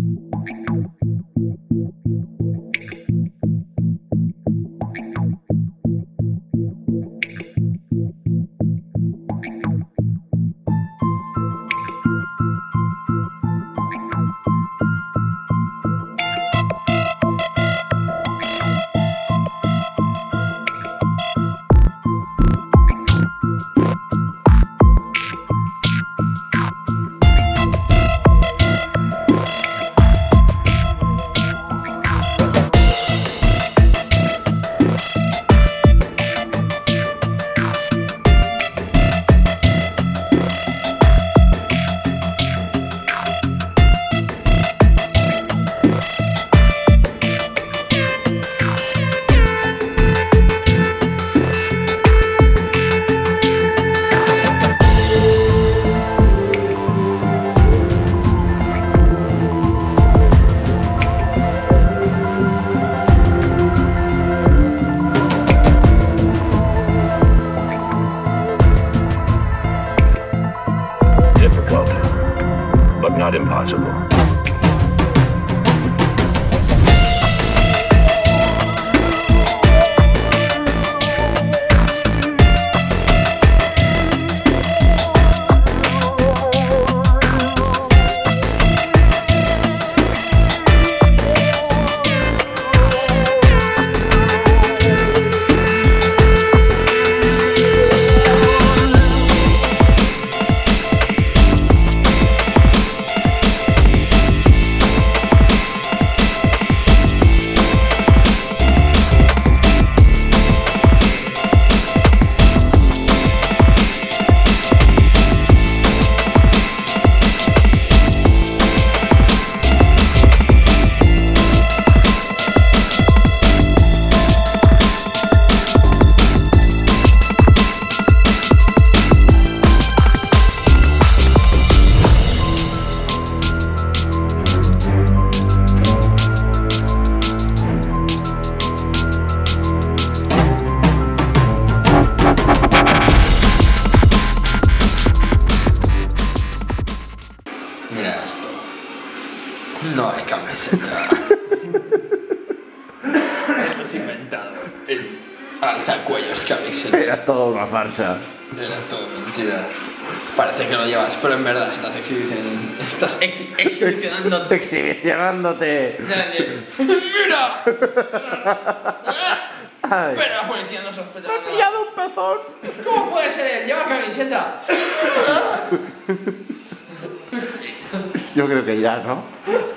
Not impossible. Mira esto. No hay camiseta. Hemos inventado el alzacuellos camiseta. Era todo una farsa. Era todo mentira. Parece que lo llevas, pero en verdad estás exhibicionándote. Exhibicionándote. ¡Mira! Ay. Pero la policía no sospecha nada. ¡Me ha pillado un pezón! ¿Cómo puede ser él? Lleva camiseta. Yo creo que ya, ¿no?